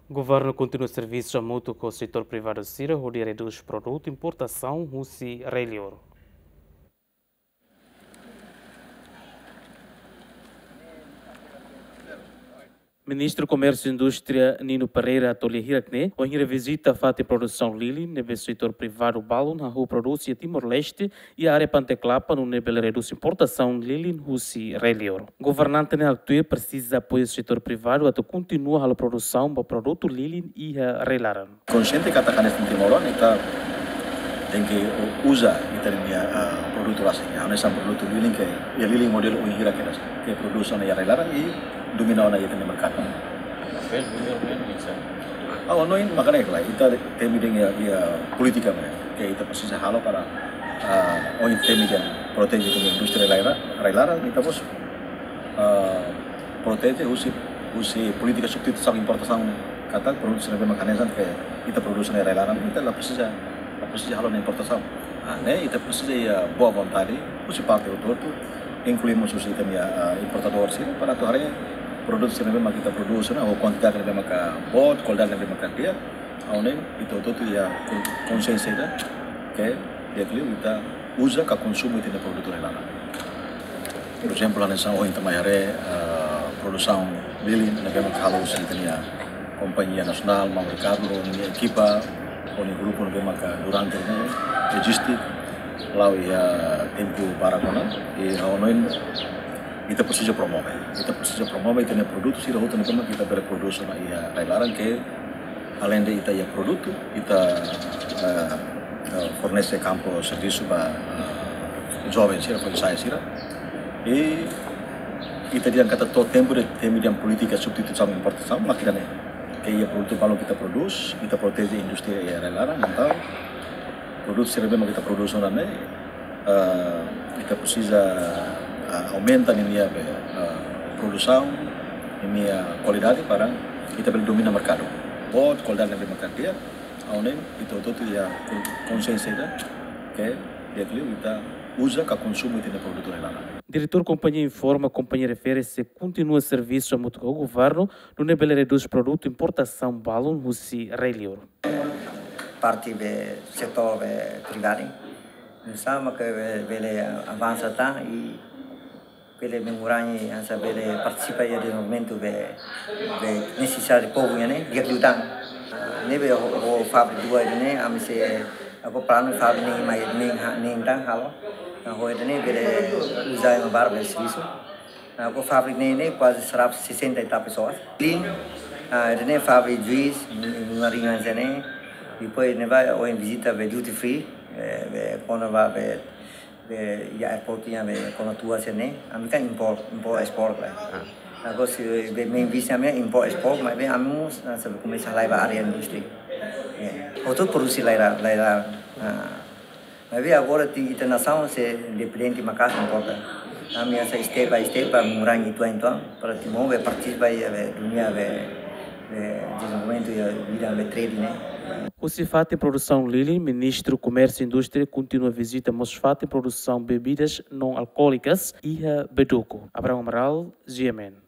O governo continua serviços mútuo com o setor privado Síria, onde reduz produto, importação, Rússia e Relior. Ministro do Comércio e Indústria Nino Pereira Atolha Hirakne, onde visita a FAT produção Lili, no setor privado Balon, na rua Produce Timor-Leste e a área Panteclapa, no nível reduz importação Lili, Rússia e Relior. Governante na altura precisa apoio do setor privado até continuar a produção do produto Lili e a Relaran. Consciente katakan di Timor kita tem que usar kita produto lá assim, a nossa produto Lili que é Lili modelo Unhira que produz na Relaran e domina na no mercado. Não makanya lah kita temi dengan politika que kita precisa halo para onde temi dengan protege a indústria Relaran kita pos protege usi política substituição importação kata produksi lebih mekanisme que kita produz na Relaran kita lá precisa halo na importação. Né, kita precisa boa vontade, usi parte do todo, incluímos os importadores para tornar produto que memang kita produksi, ou quantidade que memang kita buat, qualidade que memang kita dia, awalnya itu ya konsensi dah, que dia kita usa que consumo itu produto Relaran. Por exemplo, a nessa hoje também produção Lili, memang kalau sebenarnya companhia nasional, mercado, equipa, grupo memang durante logistik, lalu tempo para mana, awalnya kita precisa promover itu produto sih rahoton memang kita berproduksi na Relaran que além de kita produto kita fornece campo serviço para jovens sih para saya sih e kita diangkat todo tempo de median política substituição importação makinanya que produto kalau kita produz kita protege industri Relaran então produto sih memang kita produksi na kita precisa aumenta a produção, a qualidade para kita boleh domina mercado. Buat qualidade na mercado dia, awalnya itu ya konsensi dah, que dia kita usa que consumo itu produto Relaran. Diretor companhia informa, a companhia refere-se continua serviço a mútuo com o governo no nível reduz produto importação balon Rússia Relior. Parte do setor privado, sama que ele avança tá e ele mengurangi asa ele participa ya di momento be necessário povo né dia lutan nebe o fabrik dua ini amise aku plano fabrik ni mai ning tang halo ho ini bele usai ma bar serviço aku fabrik ni quase 160 pessoas clean ini fabrik juiz ngaringan sene depois ne vai ou em visita be duty free quando vai ya airportnya kono tua sini, kami kan import export lah. Aku si main bisnisnya import export, tapi kami sebab kami salai area industri. Untuk produksi lain. Tapi agora di internasional se depende makas importa. Kami asa step by step mengurangi itu para timur participar dunia desenvolvimento ya bidang trading. O CIFAT em produção Lili, Ministro do Comércio e Indústria, continua a visita Mosfat em produção bebidas não alcoólicas e a Beduco. Abraão Amaral, GMN.